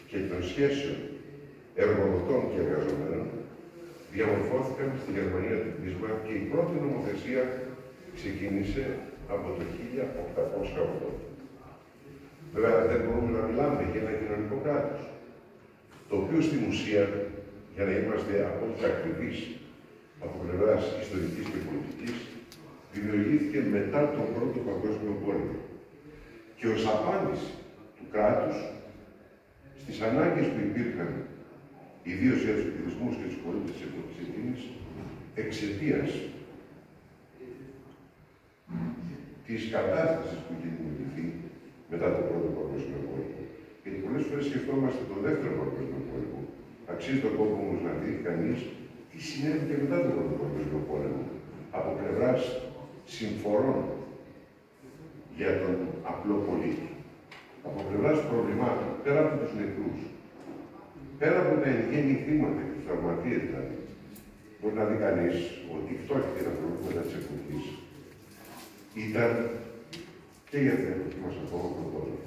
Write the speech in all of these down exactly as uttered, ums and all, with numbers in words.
και των σχέσεων εργοδοτών και εργαζομένων διαμορφώθηκαν στη Γερμανία του Μπίσμαρκ και η πρώτη νομοθεσία ξεκίνησε από το χίλια οκτακόσια ογδόντα. Βέβαια, δεν μπορούμε να μιλάμε για ένα κοινωνικό κράτος, το οποίο στην ουσία, για να είμαστε απόλυτα ακριβείς από πλευράς ιστορικής και πολιτικής, δημιουργήθηκε μετά τον Πρώτο Παγκόσμιο Πόλεμο. Και ως απάντηση του κράτους στις ανάγκες που υπήρχαν, ιδίως για τους πληθυσμούς και τους πολίτες της εποχής εκείνης, εξαιτίας της κατάστασης που είχε δημιουργηθεί μετά τον Πρώτο Παγκόσμιο Πόλεμο. Γιατί πολλές φορές σκεφτόμαστε τον Δεύτερο Παγκόσμιο Πόλεμο. Αξίζει τον κόπο όμως να δει κανείς τι συνέβη και μετά τον Πρώτο Παγκόσμιο Πόλεμο από πλευράς συμφορών για τον απλό πολίτη. Από πλευράς προβλημάτων, πέρα από τους νεκρούς, πέρα από τα εν γέννη θύματα και τους τραυματίες δηλαδή, μπορεί να δει κανείς ότι η φτώχεια και τα προβλήματα της εποχής ήταν και για την εποχή μας ακόμα πρωτόγραφα.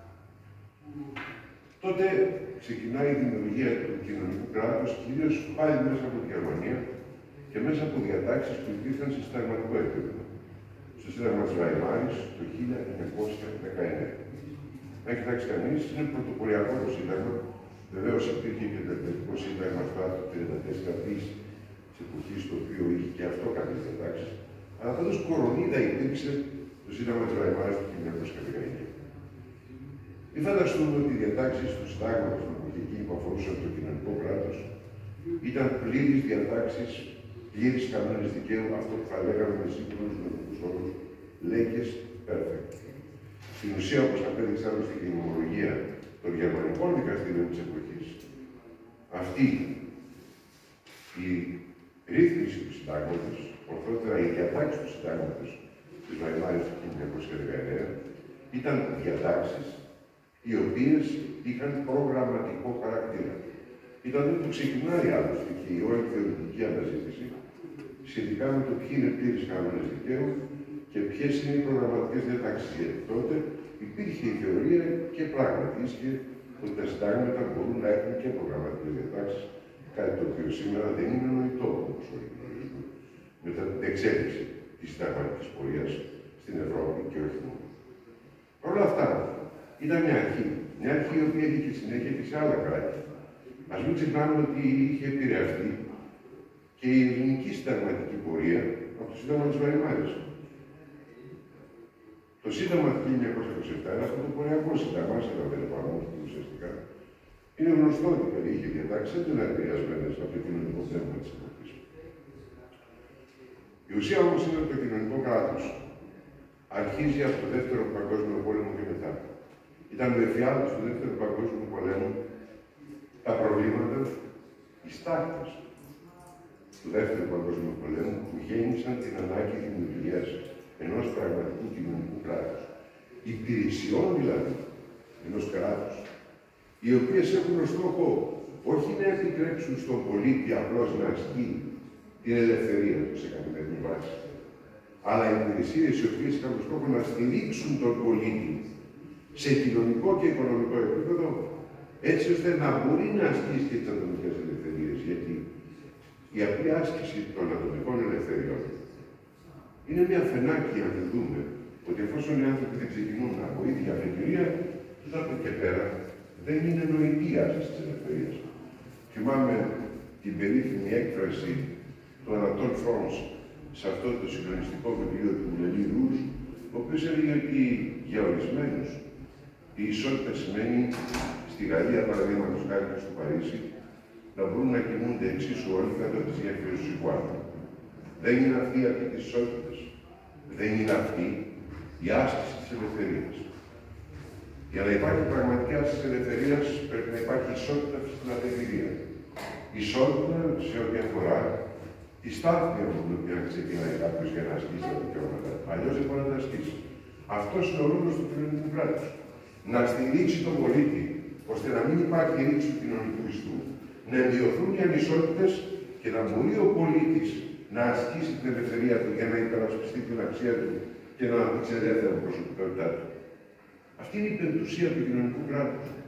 Τότε ξεκινάει η δημιουργία του κοινωνικού κράτους, κυρίως πάλι μέσα από τη Γερμανία και μέσα από διατάξεις που υπήρχαν σε συνταγματικό επίπεδο. Στο Σύνταγμα της Βαϊμάρης το χίλια εννιακόσια δεκαεννέα. Να κοιτάξει κανείς, είναι πρωτοποριακό το Σύνταγμα. Βεβαίως υπήρχε και το Εκκλησικό Σύνταγμα στο άρθρο τριάντα τέσσερα της εποχής, το οποίο είχε και αυτό κάποιες διατάξεις. Αλλά πάντως κορονίδα υπήρξε το Σύνταγμα της Βαϊμάρης του χίλια εννιακόσια δεκαεννέα. Μην φανταστούμε ότι οι διατάξεις του Συντάγματος στην εποχή εκείνη που αφορούσαν το κοινωνικό κράτος ήταν πλήρεις διατάξεις, πλήρεις κανόνες δικαίου, αυτό που θα λέγαμε με σύγχρονους νομικούς όρους, λέγες perfect. Στην ουσία, όπως απέδειξε άλλωστε και η νομολογία των γερμανικών δικαστήριων της εποχής, αυτή η ρύθμιση του Συντάγματος, ορθότερα οι διατάξεις του Συντάγματος της Βαϊμάρης του χίλια εννιακόσια δεκαεννέα, ήταν διατάξεις οι οποίες είχαν προγραμματικό χαρακτήρα. Ήταν τότε που ξεκινάει άλλωστε και η όλη θεωρητική αναζήτηση σχετικά με το ποιοι είναι πλήρεις κανόνες δικαίου και ποιες είναι οι προγραμματικές διατάξεις. Γιατί τότε υπήρχε η θεωρία και πράγματι ίσχυε ότι τα συντάγματα μπορούν να έχουν και προγραμματικές διατάξεις, κάτι το οποίο σήμερα δεν είναι νοητό όπως όλοι γνωρίζουμε, μετά την εξέλιξη της συνταγματικής πορείας στην Ευρώπη και όχι μόνο. Παρ' όλα αυτά, ήταν μια αρχή. Μια αρχή η οποία είχε και συνέχεια και σε άλλα κράτη. Ας μην ξεχνάμε ότι είχε επηρεαστεί και η ελληνική συνταγματική πορεία από το Σύνταγμα της Βαϊμάρης. Το Σύνταγμα του χίλια εννιακόσια είκοσι επτά, ένα πρωτοποριακό σύνταγμα, σε δεν εφαρμόστηκε ουσιαστικά, είναι γνωστό ότι περιείχε διατάξεις έντονα επηρεασμένες από το κοινωνικό θέμα της εποχής. Η ουσία όμως είναι ότι το κοινωνικό κράτος αρχίζει από το Δεύτερο Παγκόσμιο Πόλεμο και μετά. Ήταν ο εφιάλτης του Δεύτερου Παγκόσμιου Πολέμου τα προβλήματα, οι στάχτες του Δεύτερου Παγκόσμιου Πολέμου που γέννησαν την ανάγκη δημιουργίας ενός πραγματικού κοινωνικού κράτους. Υπηρεσιών δηλαδή ενός κράτους, οι οποίες έχουν ως στόχο όχι να επιτρέψουν στον πολίτη απλώς να ασκεί την ελευθερία του σε καθημερινή βάση, αλλά υπηρεσίες οι οποίες είχαν ως στόχο να στηρίξουν τον πολίτη σε κοινωνικό και οικονομικό επίπεδο, έτσι ώστε να μπορεί να ασκήσει και τις ατομικές ελευθερίες. Γιατί η απλή άσκηση των ατομικών ελευθεριών είναι μια φαινάκη, αν δούμε, ότι εφόσον οι άνθρωποι δεν ξεκινούν από ίδια αφετηρία, τους από και πέρα δεν είναι νοητή η άσκηση της ελευθερίας. Θυμάμαι την περίφημη έκφραση του Ανατόλ Φρόνς σε αυτό το συγκλονιστικό βιβλίο του Λελί Ρούζ, ο οποίος έλεγε ότι για ορισμένους η ισότητα σημαίνει στη Γαλλία, παραδείγματος χάρη και στο Παρίσι, να μπορούν να κινούνται εξίσου όλοι κατά τις γέφυρες του Ιγουάνου. Δεν είναι αυτή η αρχή της ισότητας. Δεν είναι αυτή η άσκηση της ελευθερίας. Για να υπάρχει πραγματική άσκηση της ελευθερίας πρέπει να υπάρχει ισότητα στην αφετηρία. Ισότητα σε ό,τι αφορά τη στάθμη από την οποία ξεκινάει κάποιος για να ασκήσει τα δικαιώματα. Αλλιώς δεν μπορεί να τα ασκήσει. Αυτός είναι ο ρόλος του κοινωνικού κράτους. Να στηρίξει τον πολίτη, ώστε να μην υπάρχει ρήξη του κοινωνικού ιστού, να ενδιωθούν οι ανισότητες και να μπορεί ο πολίτης να ασκήσει την ελευθερία του για να υπερασπιστεί την αξία του και να αναπτύξει ελεύθερα την προσωπικότητά του. Αυτή είναι η πεντουσία του κοινωνικού κράτους.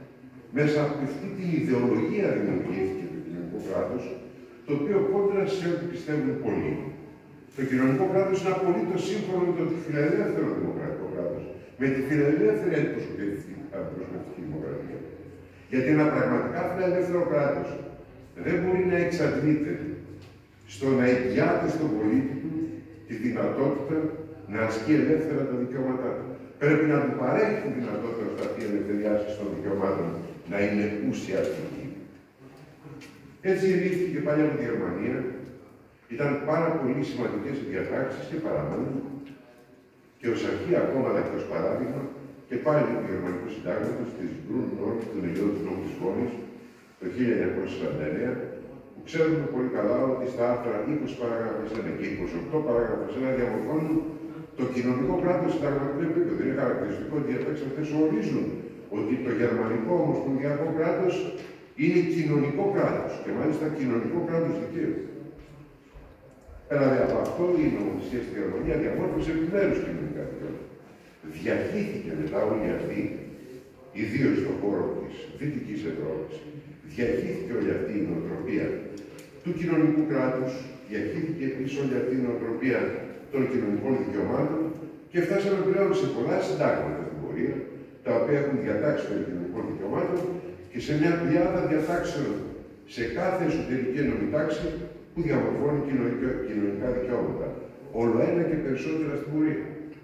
Μέσα από αυτή την ιδεολογία δημιουργήθηκε το κοινωνικό κράτος, το οποίο κόντρα σε ό,τι πιστεύουν πολλοί. Το κοινωνικό κράτος είναι απολύτως σύμφωνο με το φιλελεύθερο δημοκρατικό κράτος, με τη φιλελεύθερη αντιπροσωπευτική δημοκρατία. Γιατί ένα πραγματικά φιλελεύθερο κράτος δεν μπορεί να εξαντλείται στο να εγγυάται στον πολίτη του τη δυνατότητα να ασκεί ελεύθερα τα δικαιώματά του. Πρέπει να του παρέχει τη δυνατότητα αυτή η ελευθερία των δικαιωμάτων να είναι ουσιαστική. Έτσι ειρήθηκε πάλι από τη Γερμανία. Ήταν πάρα πολύ σημαντικές οι διατάξεις και παραμένουν. Και ως αρχή ακόμα, αλλά και ως παράδειγμα, και πάλι του Γερμανικού Συντάγματος της Γκρουν Νόρμ, του Μελιώδου του Νόμου της Βόνης, το χίλια εννιακόσια σαράντα εννέα, που ξέρουμε πολύ καλά ότι στα άρθρα είκοσι παράγραφος ένα και είκοσι οκτώ παράγραφος ένα διαμορφώνουν το κοινωνικό κράτος συνταγματικό επίπεδο. Είναι χαρακτηριστικό ότι οι διατάξεις αυτές ορίζουν ότι το γερμανικό ομοσπονδιακό κράτος είναι κοινωνικό κράτος και μάλιστα κοινωνικό κράτος δικαίου. Πέρα από αυτό, η νομοθεσία στη Γερμανία διαμόρφωσε επιμέρους κοινωνικά δικαιώματα. Διαχύθηκε μετά όλη αυτή, ιδίως στον χώρο της Δυτικής Ευρώπης, διαχύθηκε όλη αυτή η νοοτροπία του κοινωνικού κράτους, διαχύθηκε επίσης όλη αυτή η νοοτροπία των κοινωνικών δικαιωμάτων και φτάσαμε πλέον σε πολλά συντάγματα στην πορεία, τα οποία έχουν διατάξει των κοινωνικών δικαιωμάτων και σε μια πλειάδα διατάξεων σε κάθε εσωτερική ενόμη τάξη που διαμορφώνει κοινωνικά, κοινωνικά δικαιώματα. Όλο ένα και περισσότερα στην πορεία.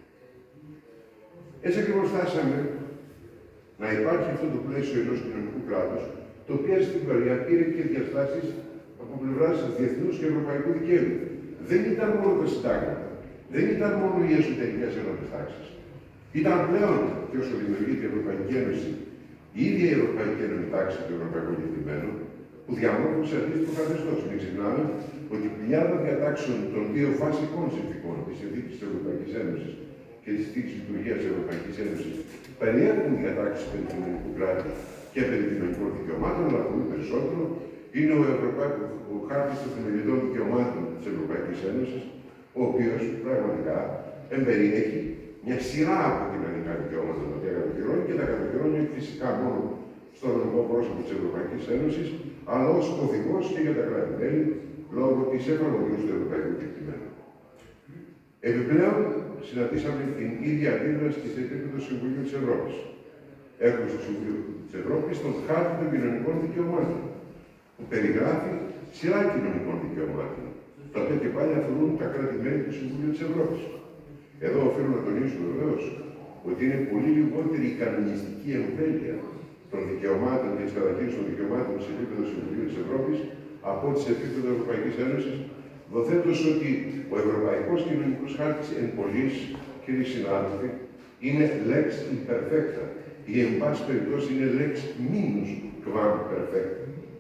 Έτσι ακριβώς φτάσαμε να υπάρχει αυτό το πλαίσιο ενός κοινωνικού κράτους, το οποίο στην πορεία πήρε και διαστάσεις από πλευράς διεθνούς και ευρωπαϊκού δικαίου. Δεν ήταν μόνο τα συντάγματα, δεν ήταν μόνο οι εσωτερικές ενόμες τάξεις. Ήταν πλέον, και όσο δημιουργείται η Ευρωπαϊκή Ένωση, η ίδια η Ευρωπαϊκή Ένωση τάξη του Ευρωπαϊκού Κεκτημένου, που διαμόρφωσε αντίστοιχο καθεστώς. Μην ξεχνάμε ότι η πλειάδα διατάξεων των δύο βασικών συνθηκών της Συνθήκης της Ευρωπαϊκής Ένωσης και της Συνθήκης Λειτουργίας της Ευρωπαϊκής Ένωσης περιέχουν διατάξεις περί κοινωνικού κράτους και περί κοινωνικών δικαιωμάτων, αλλά πολύ περισσότερο είναι ο, Ευρωπαϊκός, ο χάρτης των θεμελιωδών δικαιωμάτων της Ευρωπαϊκής Ένωσης, ο οποίος πραγματικά εμπεριέχει μια σειρά από κοινωνικά δικαιώματα τα οποία κατοχυρώνει και τα κατοχυρώνει φυσικά μόνο στο νομικό πρόσωπο της Ευρωπαϊκής Ένωσης, αλλά ως οδηγός και για τα κράτη-μέλη λόγω της εφαρμογής του Ευρωπαϊκού Κεκτημένου. Επιπλέον, συναντήσαμε την ίδια αντίδραση σε επίπεδο Συμβουλίου της Ευρώπης. Έχουμε στο Συμβουλίο της Ευρώπης τον χάρτη των κοινωνικών δικαιωμάτων, που περιγράφει σειρά κοινωνικών δικαιωμάτων, τα οποία και πάλι αφορούν τα κράτη-μέλη του Συμβουλίου της Ευρώπης. Εδώ οφείλω να τονίσω βεβαίως ότι είναι πολύ λιγότερη η κανονιστική εμβέλεια των δικαιωμάτων και τη καταχείριση των δικαιωμάτων σε επίπεδο Συμβουλίου της Ευρώπης από ό,τι σε επίπεδο Ευρωπαϊκής Ένωσης, δοθέντως ότι ο Ευρωπαϊκός Κοινωνικός Χάρτης εν πολλοίς, κύριοι συνάδελφοι, είναι lex imperfecta ή εν πάση περιπτώσει είναι lex minus quam perfecta.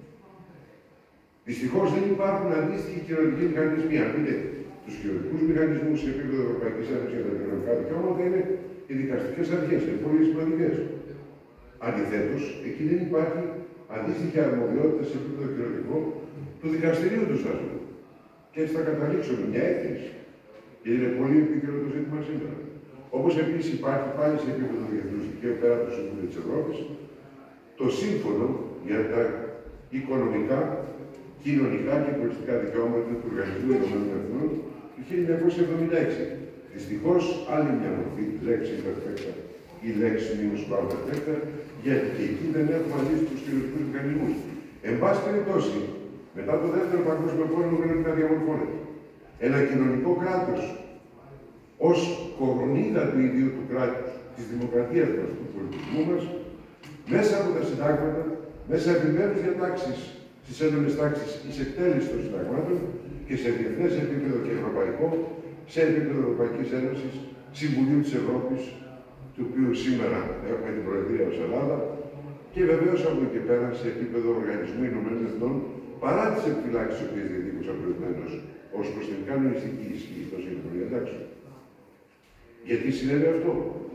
Δυστυχώς δεν υπάρχουν αντίστοιχοι κοινωνικοί μηχανισμοί. Αν δείτε τους κοινωνικούς μηχανισμούς σε επίπεδο Ευρωπαϊκής Ένωσης για τα κοινωνικά δικαιώματα, είναι οι δικαστικές αρχές, είναι πολύ σημαντικές. Αντιθέτως, εκεί δεν υπάρχει αντίστοιχη αρμοδιότητα σε επίπεδο κοινωνικό του δικαστηρίου του Στρασβούργου. Και έτσι θα καταλήξω με μια έκθεση. Και είναι πολύ επίκαιρο το ζήτημα σήμερα. Όπως επίσης υπάρχει πάλι σε επίπεδο διεθνούς δικαίου πέρα από το Συμβούλιο της Ευρώπης, το σύμφωνο για τα οικονομικά, κοινωνικά και πολιτικά δικαιώματα του Οργανισμού Ηνωμένων Εθνών του χίλια εννιακόσια εβδομήντα έξι. Δυστυχώς, άλλη μια μορφή λέξη imperfecta ή λέξη minus quam perfecta, γιατί και εκεί δεν έχουμε αντίστοιχους κοινωνικούς μηχανισμούς. Εν πάση περιπτώσει, μετά το δεύτερο παγκόσμιο πόλεμο πρέπει να διαμορφώνεται ένα κοινωνικό κράτος ως κορονίδα του ίδιου του κράτους, της δημοκρατίας μας, του πολιτισμού μας, μέσα από τα συντάγματα, μέσα από επιμέρους διατάξεις στις ένομες τάξεις εις εκτέλεση των συνταγμάτων και σε διεθνές επίπεδο και ευρωπαϊκό, σε επίπεδο Ευρωπαϊκής Ένωσης, Συμβουλίου της Ευρώπης, του οποίου σήμερα έχουμε την Προεδρία ως Ελλάδα, και βεβαίως από εκεί και πέρα σε επίπεδο Οργανισμού Ηνωμένων Εθνών, παρά τις επιφυλάξεις τις οποίες διατύπωσα προηγουμένως ως προς την κανονιστική ισχύ των σύγχρονων διατάξεων. Γιατί συνέβη αυτό?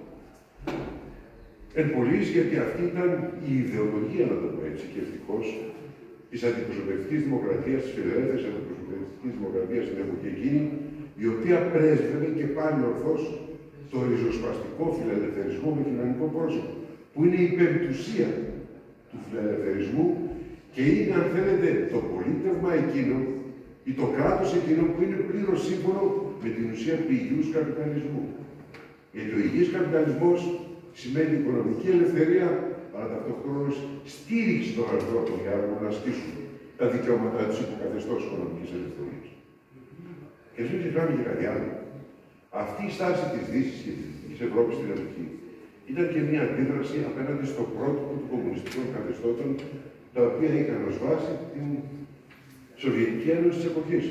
Εν πολλοίς, γιατί αυτή ήταν η ιδεολογία, να το πω έτσι, και ευτυχώς, της αντιπροσωπευτικής δημοκρατίας, της φιλελεύθερης αντιπροσωπευτικής δημοκρατίας στην εποχή εκείνη, η οποία πρέσβευε και πάλι ορθώς το ριζοσπαστικό φιλελευθερισμό με κοινωνικό πρόσωπο, που είναι η περιπτουσία του φιλελευθερισμού και είναι, αν θέλετε, το πολίτευμα εκείνο ή το κράτος εκείνο που είναι πλήρως σύμφωνο με την ουσία του υγιούς καπιταλισμού. Γιατί ο υγιής καπιταλισμός σημαίνει οικονομική ελευθερία, αλλά ταυτόχρονα στήριξη των ανθρώπων για να ασκήσουν τα δικαιώματά τους υπό καθεστώς οικονομικής ελευθερίας. Και δεν ξεχνάμε και κάτι άλλο. Αυτή η στάση της Δύσης και της Ευρώπης στην εποχή ήταν και μια αντίδραση απέναντι στο πρότυπο των κομμουνιστικών καθεστώτων, τα οποία είχαν ως βάση την Σοβιετική Ένωση της εποχής.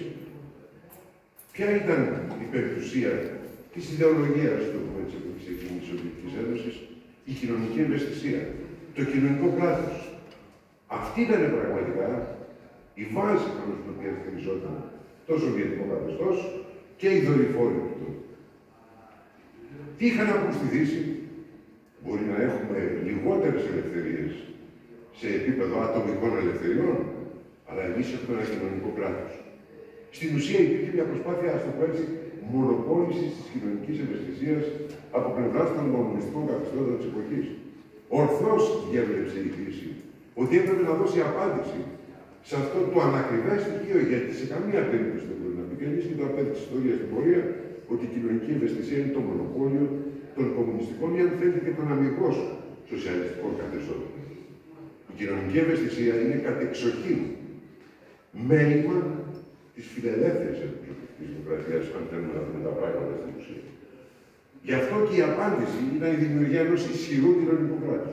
Ποια ήταν η περιουσία της ιδεολογίας του της εποχής εκείνης της Σοβιετικής Ένωσης? Η κοινωνική ευαισθησία, το κοινωνικό κράτος. Αυτή ήταν πραγματικά η βάση πάνω στην οποία στηριζόταν το Σοβιετικό καθεστώς και οι δορυφόροι του. Τι είχαν να πούν στη Δύση? Μπορεί να έχουμε λιγότερες ελευθερίες σε επίπεδο ατομικών ελευθεριών, αλλά εμείς έχουμε ένα κοινωνικό κράτος. Στην ουσία υπήρχε μια προσπάθεια, ας το πω έτσι, μονοπόλησης της κοινωνικής ευαισθησίας από πλευράς των κομμουνιστικών καθεστώτων της εποχής. Ορθώς διέβλεψε η Δύση ότι έπρεπε να δώσει απάντηση σε αυτό το ανακριβές στοιχείο, γιατί σε καμία περίπτωση δεν μπορεί να πει κανείς, και το απέδειξε της ιστορίας στην πορεία, ότι η κοινωνική ευαισθησία είναι το μονοπόλιο των κομμουνιστικών ή αν θέλετε και των αμυγός σοσιαλιστικών καθεστώτων. Η κοινωνική ευαισθησία είναι κατεξοχήν μέλημα της φιλελεύθερης της δημοκρατίας, αν θέλουμε να δούμε τα πράγματα στην ουσία. Γι' αυτό και η απάντηση ήταν η δημιουργία ενός ισχυρού κοινωνικού κράτους.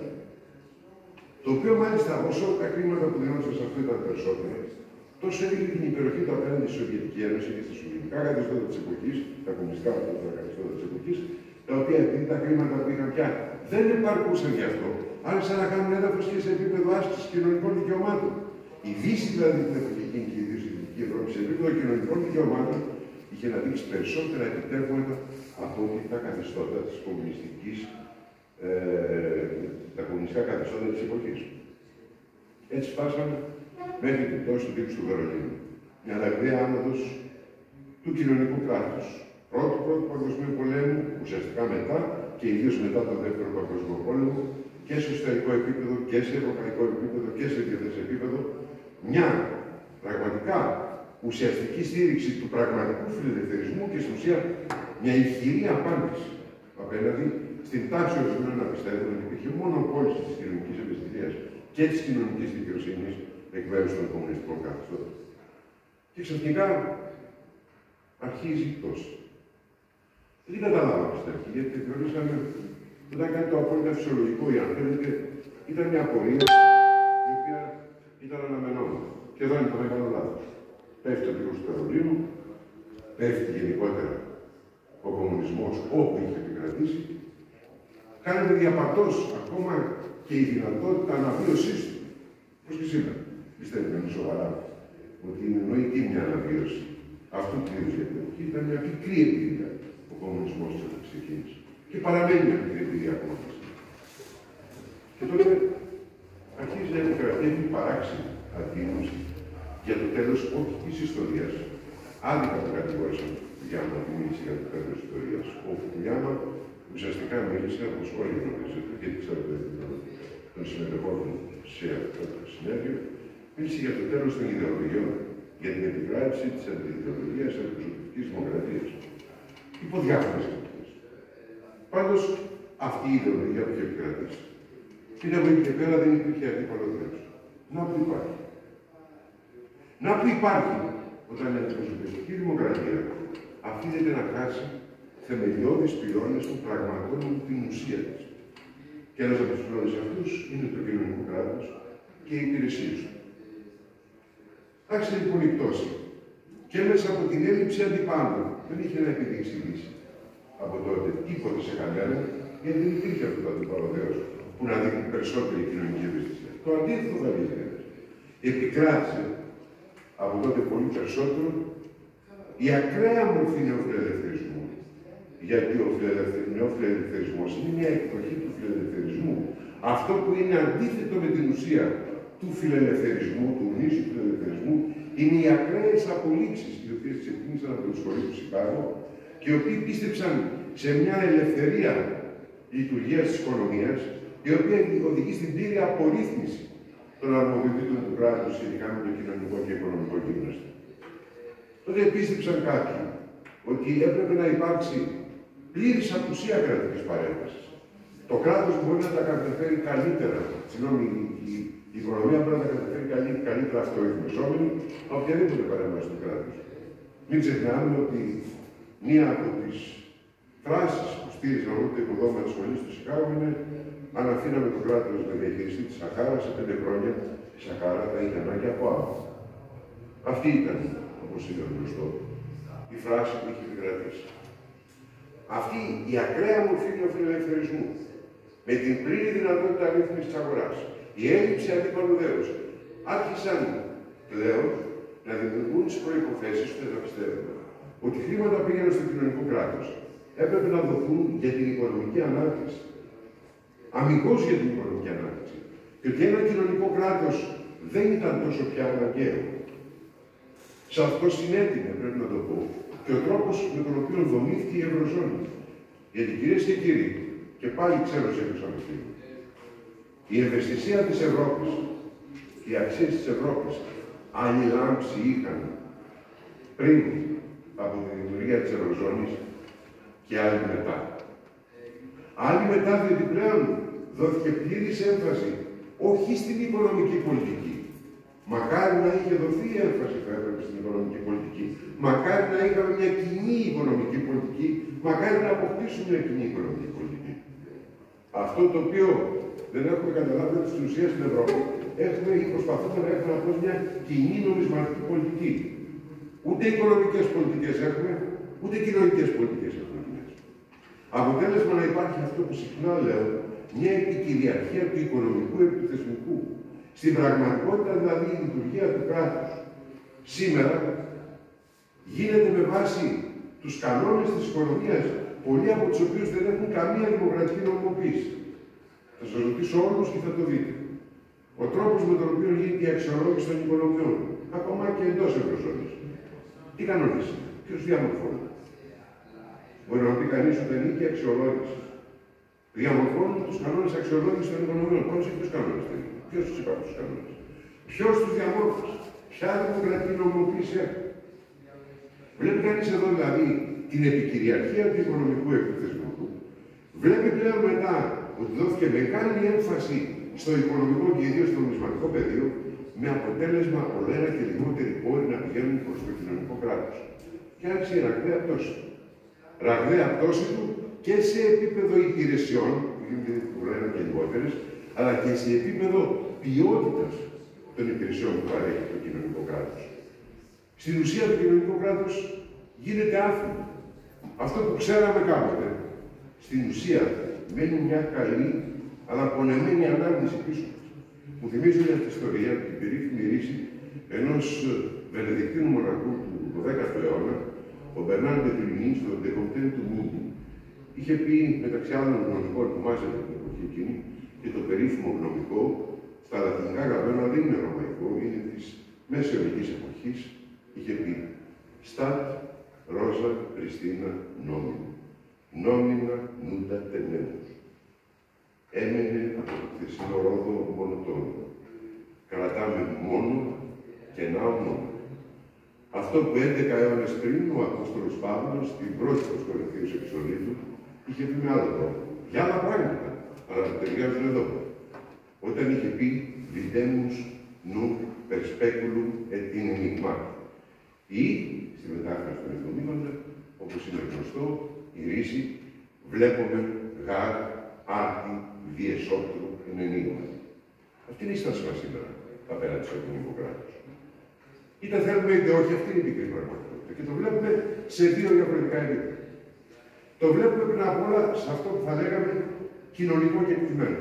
Το οποίο μάλιστα, όσο τα χρήματα που δίνονταν σε αυτό ήταν περισσότερα, τόσο έδειχνε την υπεροχή του απέναντι στη Σοβιετική Ένωση και στα σοβιετικά καθεστώτα της εποχής, τα κομμουνιστικά καθεστώτα της εποχής, τα οποία επειδή τα χρήματα που είχαν πια δεν επαρκούσαν γι' αυτό, άρχισαν να κάνουν έδαφος και σε επίπεδο άσκησης κοινωνικών δικαιωμάτων. Η Δύση δηλαδή την εποχή εκείνη και η Δυτική Ευρώπη σε επίπεδο κοινωνικών δικαιωμάτων είχε να δείξει περισσότερα επιτεύγματα από ότι τα καθεστώτα της κομμουνιστικής, ε, τα κομμουνιστικά καθεστώτα της εποχής. Έτσι φτάσαμε μέχρι την πτώση του τύπου του Βερολίνου. Μια ραγδαία άνοδος του κοινωνικού κράτους. Πρώτου πρώτου παγκοσμίου πολέμου, ουσιαστικά μετά και ιδίως μετά τον δεύτερο παγκοσμίο πόλεμο, και σε εσωτερικό επίπεδο και σε ευρωπαϊκό επίπεδο και σε διεθνές επίπεδο, μια πραγματικά ουσιαστική στήριξη του πραγματικού φιλελευθερισμού και στην ουσία μια ηχηρή απάντηση απέναντι στην τάξη ορισμένων να πιστεύουν ότι υπήρχε μόνο πόληση της κοινωνικής ευαισθησίας και της κοινωνικής δικαιοσύνης εκ μέρους των κομμουνιστικών καθεστώτων. Και ξαφνικά αρχίζει η πτώση. Δεν καταλάβαμε στην αρχή, γιατί θεωρήσαμε ότι ήταν κάτι το απόλυτα φυσιολογικό, ή αν θέλετε, ήταν μια πορεία η οποία ήταν αναμενόμενη. Και εδώ είναι το μεγάλο λάθος. Πέφτει ο τείχος του Βερολίνου, πέφτει γενικότερα ο κομμουνισμός όπου είχε επικρατήσει, κάνετε διαπατός ακόμα και η δυνατότητα αναβίωσής του. Πώς και σήμερα. Πιστεύουμε εμείς σοβαρά ότι είναι νοητή μια αναβίωση αυτού του είδους για την εποχή. Ήταν μια πικρή εμπειρία ο κομμουνισμός της εποχής εκείνης. Και παραμένει μια πικρή εμπειρία ακόμα. Και τότε αρχίζει να επικρατεί παράξενη αντίληψη για το τέλος όχι της ιστορίας. Άδικα το κατηγόρησαν για να μιλήσει για το τέλος της ιστορίας. Ο Φουκουγιάμα ουσιαστικά μίλησε, όπως όλοι γνωρίζετε, γιατί ξέρετε των συμμετεχόντων σε αυτό το συνέδριο, μίλησε για το τέλος των ιδεολογιών, για την επικράτηση της αντιειδεολογίας της αντιπροσωπευτικής δημοκρατίας. Υπό διάφορες εποχές. Πάντως, αυτή η ιδεολογία που είχε επικρατήσει. Την από εκεί και πέρα δεν υπήρχε αντίπαλο δρόμο. Να που υπάρχει. Να που υπάρχει όταν η αντιπροσωπευτική δημοκρατία αφήνεται να χάσει θεμελιώδεις πυλώνες που πραγματώνουν την ουσία της. Και ένας από τους πυλώνες αυτούς είναι το κοινωνικό κράτος και οι υπηρεσίες του. Άρχισε λοιπόν η πτώση. Και μέσα από την έλλειψη αντιπάλων δεν είχε να επιδείξει λύση. Από τότε τίποτε σε κανέναν, γιατί δεν υπήρχε αυτό το αντιπαλωδέος που να δείχνει περισσότερη κοινωνική ευαισθησία. Το αντίθετο θα γίνει. Επικράτησε από τότε πολύ περισσότερο η ακραία μορφή νεοφιλελευθερισμού. Γιατί ο νεοφιλελευθερισμός είναι μια εκδοχή του φιλελευθερισμού. Αυτό που είναι αντίθετο με την ουσία του φιλελευθερισμού, του γνήσιου φιλελευθερισμού, είναι οι ακραίες απολύξεις, οι οποίες ξεκίνησαν από το σχολείο του Σικάγο και οι οποίοι πίστεψαν σε μια ελευθερία λειτουργίας της οικονομίας, η οποία οδηγεί στην πλήρη απορρίθμιση των αρμοδιοτήτων του κράτους σχετικά με το κοινωνικό και οικονομικό γίγνεσθε. Τότε επίστεψαν κάποιοι ότι έπρεπε να υπάρξει πλήρης απουσία κρατικής παρέμβασης. Το κράτος μπορεί να τα καταφέρει καλύτερα. Συγγνώμη, η, η οικονομία μπορεί να τα καταφέρει καλύτερα αυτορυθμιζόμενη από οποιαδήποτε παρέμβαση του κράτους. Μην ξεχνάμε ότι μία από τις φράσεις που στήριζαν όλο το οικοδόμημα της σχολής του Σικάγου είναι: αν αφήναμε το κράτος να διαχειριστεί τη Σαχάρα, σε πέντε χρόνια η Σαχάρα θα είχε ανάγκη από άλλο. Αυτή ήταν, όπως είναι γνωστό, η φράση που είχε επικρατήσει. Αυτή η ακραία μορφή του φιλελευθερισμού, με την πλήρη δυνατότητα ρύθμισης της αγοράς, η έλλειψη αντίπαλου δέους, άρχισαν πλέον να δημιουργούν τις προϋποθέσεις που θα πιστεύουμε ότι χρήματα πήγαιναν στο κοινωνικό κράτος έπρεπε να δοθούν για την οικονομική ανάπτυξη. Αμικώς για την οικονομική ανάπτυξη. Και ότι ένα κοινωνικό κράτος δεν ήταν τόσο πια αναγκαίο. Σε αυτό συνέτεινε, πρέπει να το πω, και ο τρόπος με τον οποίο δομήθηκε η Ευρωζώνη. Γιατί κυρίες και κύριοι, και πάλι ξέρω σε έξω από αυτό, η ευαισθησία της Ευρώπης και οι αξίες της Ευρώπης άλλη λάμψη είχαν πριν από τη δημιουργία της Ευρωζώνης και άλλη μετά. Άλλη μετά, διότι πλέον δόθηκε πλήρης έμφαση όχι στην οικονομική πολιτική. Μακάρι να είχε δοθεί έμφαση που έπρεπε στην οικονομική πολιτική. Μακάρι να είχαμε μια κοινή οικονομική πολιτική. Μακάρι να αποκτήσουμε μια κοινή οικονομική πολιτική. Αυτό το οποίο δεν έχουμε καταλάβει στην ουσία στην Ευρώπη, έχουμε ή προσπαθούμε να έχουμε απλώς μια κοινή νομισματική πολιτική. Ούτε οικονομικές πολιτικές έχουμε, ούτε κοινωνικές πολιτικές έχουμε. Αποτέλεσμα να υπάρχει αυτό που συχνά λέω, μια επικυριαρχία του οικονομικού επί του θεσμικού. Στην πραγματικότητα δηλαδή η λειτουργία του κράτους σήμερα γίνεται με βάση τους κανόνες της οικονομίας, πολλοί από τους οποίους δεν έχουν καμία δημοκρατική νομιμοποίηση. Θα σας ρωτήσω όλους και θα το δείτε. Ο τρόπος με τον οποίο γίνεται η αξιολόγηση των οικονομιών, ακόμα και εντός Ευρωζώνης. Τι κανόνες είναι, ποιος διαμορφώνει. Μπορεί να πει κανείς ότι ανήκει η αξιολόγηση. Διαμορφώνουν τους κανόνες αξιολόγησης των οικονομιών. Πώς και ποιους κανόνες θέλει. Ποιος τους είπα τους κανόνες. Ποιος τους διαμόρφωσε. Ποια δημοκρατική νομιμοποίηση έχει. Βλέπει κανείς εδώ δηλαδή την επικυριαρχία του οικονομικού επιθεσμού. Βλέπει πλέον μετά ότι δόθηκε μεγάλη έμφαση στο οικονομικό και ιδίως στο νομισματικό πεδίο, με αποτέλεσμα ολέρα και λιγότεροι πόροι να πηγαίνουν προς το κοινωνικό κράτος. Και άρχισε η ραγδαία πτώση. Ραγδαία πτώση του και σε επίπεδο υπηρεσιών, που γίνεται ολέρα και λιγότερες, αλλά και σε επίπεδο ποιότητας των υπηρεσιών που παρέχει το κοινωνικό κράτος. Στην ουσία το κοινωνικό κράτος γίνεται άθλημα. Αυτό που ξέραμε κάποτε, στην ουσία μένει μια καλή αλλά πονεμένη ανάμνηση πίσω. Μου θυμίζει μια ιστορία, την περίφημη ρίση ενός βενεδικτίνου μοναχού του δωδέκατου αιώνα, ο Μπερνάρ ντε Τρινί, στο Ντεκομπτέν του Μούντου, είχε πει μεταξύ άλλων γνωμικών που μάζευε την εποχή εκείνη και το περίφημο γνωμικό, στα λατινικά γραμμένα δεν είναι ρωμαϊκό, είναι της μεσαιωνικής εποχής, είχε πει «Στατ ρόζα πριστίνα νόμινα, νόμινα νούντα τενέμους». Έμενε από το χθεσινό ρόδο μόνο το όνομα. Κρατάμε μόνο και να μόνο. Αυτό που έντεκα αιώνες πριν ο Απόστολος Παύλος, στην πρώτη προς Κορινθίους επιστολή του, είχε πει με άλλο τρόπο. Για άλλα πράγματα, αλλά το ταιριάζουν εδώ. Όταν είχε πει «Βιτέμους νου περσπέκουλου et in enigma». Ή, στη μετάφραση των εβδομήντα, όπως είναι γνωστό, η ρίση «Βλέπουμε γάρ άρτη διεσόπτρου εν ενίγμα». Αυτή είναι η στάση μας σήμερα, απέναντι στο κοινωνικό κράτος. Είτε θέλουμε είτε όχι, αυτή είναι η πικρή πραγματικότητα. Και το βλέπουμε σε δύο διαφορετικά επίπεδα. Το βλέπουμε πριν απ' όλα σε αυτό που θα λέγαμε κοινωνικό κεκτημένο.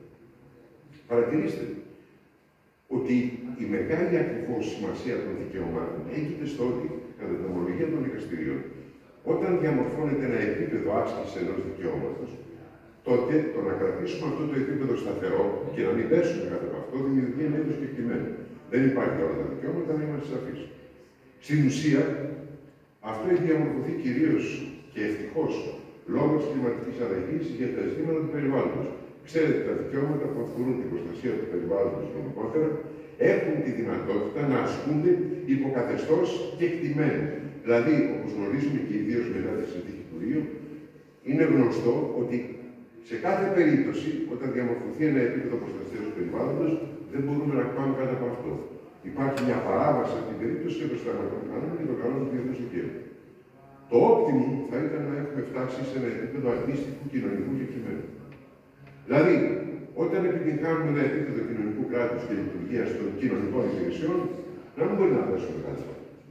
Παρατηρήστε ότι η μεγάλη ακριβώς σημασία των δικαιωμάτων έγκυται στο ότι, κατά την ομολογία των δικαστηρίων, όταν διαμορφώνεται ένα επίπεδο άσκησης ενός δικαιώματος, τότε το να κρατήσουμε αυτό το επίπεδο σταθερό και να μην πέσουμε κάτω από αυτό δημιουργεί ένα είδος κεκτημένο. Δεν υπάρχει όλα τα δικαιώματα, να είμαστε σαφείς. Στην ουσία, αυτό έχει διαμορφωθεί κυρίως και ευτυχώς λόγω της κλιματικής αλλαγής για τα ζητήματα του περιβάλλοντος. Ξέρετε, τα δικαιώματα που αφορούν την προστασία του περιβάλλοντος γενικότερα έχουν τη δυνατότητα να ασκούνται υποκαθεστώς κεκτημένο. Δηλαδή, όπως γνωρίζουμε και ιδίως μετά τη συνθήκη του Ρίου, είναι γνωστό ότι σε κάθε περίπτωση, όταν διαμορφωθεί ένα επίπεδο προστασία του περιβάλλοντος, δεν μπορούμε να πάμε κάτω από αυτό. Υπάρχει μια παράβαση από την περίπτωση και το σταματών κάνουμε και το καλό του διεθνούς δικαίου. Το optimum θα ήταν να έχουμε φτάσει σε ένα επίπεδο αντίστοιχου κοινωνικού κεκτημένου. Δηλαδή, όταν επιτυγχάνουμε ένα επίπεδο κοινωνικού κράτους και λειτουργίας των κοινωνικών υπηρεσιών, να μην μπορεί να πέσουμε κάτω.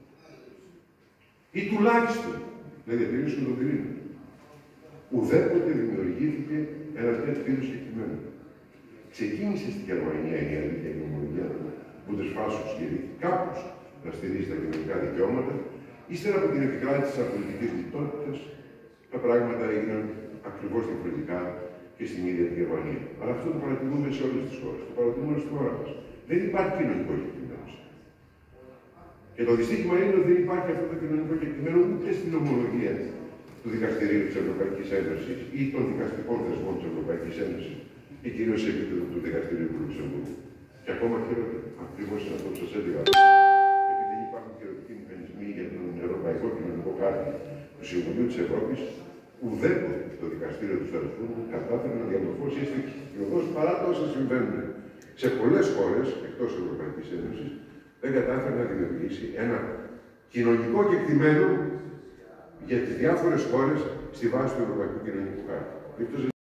Ή τουλάχιστον να διατηρήσουμε τον πυρήνα. Ουδέποτε δημιουργήθηκε ένα τέτοιο είδους κεκτημένο. Ξεκίνησε στην Γερμανία η αλήθεια και η ομολογία του Bundesverfassung και κάπως να στηρίζει τα κοινωνικά δικαιώματα. Ύστερα από την επικράτηση της πολιτικής λιτότητας, τα πράγματα έγιναν ακριβώς διαφορετικά και στην ίδια τη Γερμανία. Αλλά αυτό το παρατηρούμε σε όλες τις χώρες. Το παρατηρούμε στη χώρα μας. Δεν υπάρχει κοινωνικό κεκτημένο. Και το δυστύχημα είναι ότι δεν υπάρχει αυτό το κοινωνικό κεκτημένο ούτε στην ομολογία του Δικαστηρίου της Ευρωπαϊκής Ένωσης ή των δικαστικών θεσμών της Ευρωπαϊκής Ένωσης και κυρίως σε επίπεδο του Δικαστηρίου του Λουξεμβούργου. Και ακόμα χειρότερα, ακριβώς σε αυτό που σας έλεγα, επειδή δεν υπάρχουν κυρωτικοί μηχανισμοί για τον Ευρωπαϊκό Κοινωνικό Χάρτη του Συμβουλίου της Ευρώπης, ουδέποτε το Δικαστήριο του Στρασβούργου κατάφερε να διαμορφώσει έστω και οδός παρά τα όσα συμβαίνουν σε πολλές χώρες εκτός Ευρωπαϊκής Ένωσης, δεν κατάφερε να δημιουργήσει ένα κοινωνικό κεκτημένο για τις διάφορες χώρες στη βάση του Ευρωπαϊκού Κοινωνικού Χάρτη.